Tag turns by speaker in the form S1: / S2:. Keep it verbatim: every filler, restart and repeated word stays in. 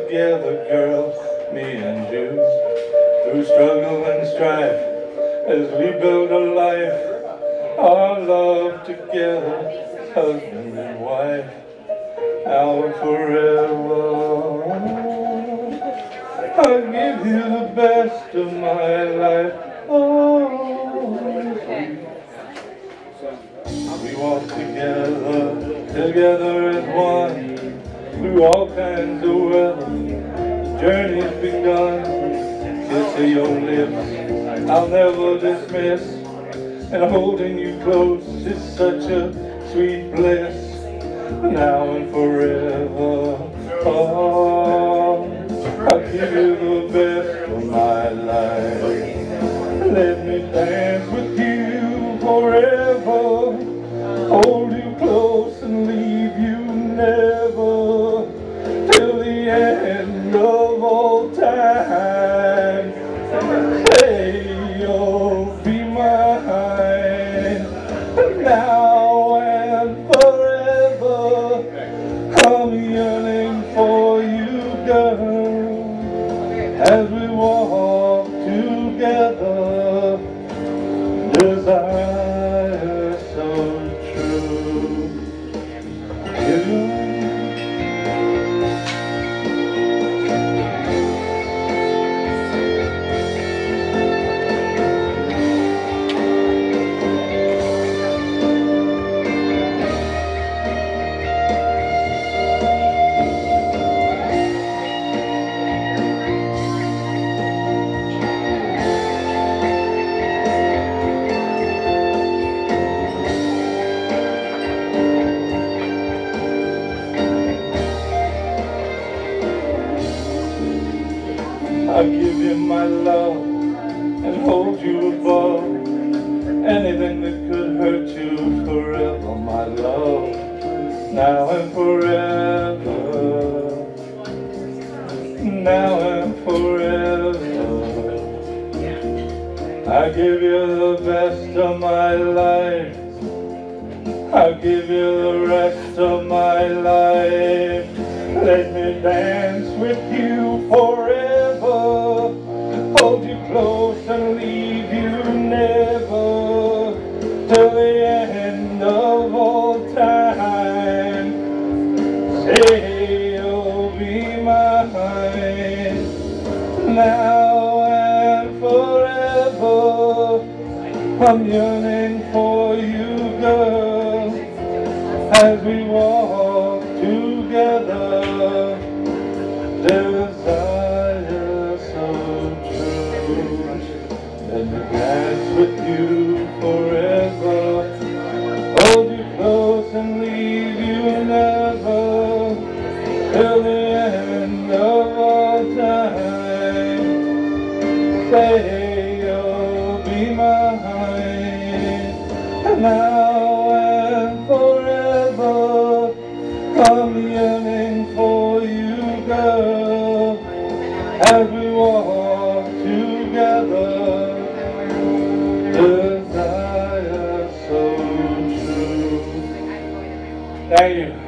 S1: together, girl, me and you, through struggle and strife, as we build a life, our love together, husband and wife, now and forever. I'll give you the best of my life, oh, we walk together, together as one, through all kinds of weather, the journey's begun. Kiss of your lips, I'll never dismiss, and holding you close is such a sweet bliss, now and forever. Oh, I'll give you the best of my life. Let me dance with you forever, hold you close and leave you never, till the end of all time. Say you'll be mine, now and forever. I'm yearning for you, girl, as we walk together, desire so true. You I'll give you my love and hold you above anything that could hurt you forever, my love, now and forever, now and forever. I give you the best of my life, I'll give you the rest of my life. Let me dance with you forever, hold you close and leave you never, till the end of all time. Say you'll be mine, now and forever. I'm yearning for you, girl, as we walk together, desire so true. Let me dance with you forever, hold you close and leave you never, till the end of all time. Say you'll be mine, now and forever. I'm yearning for you, girl, as we walk together, desire so true. Thank you.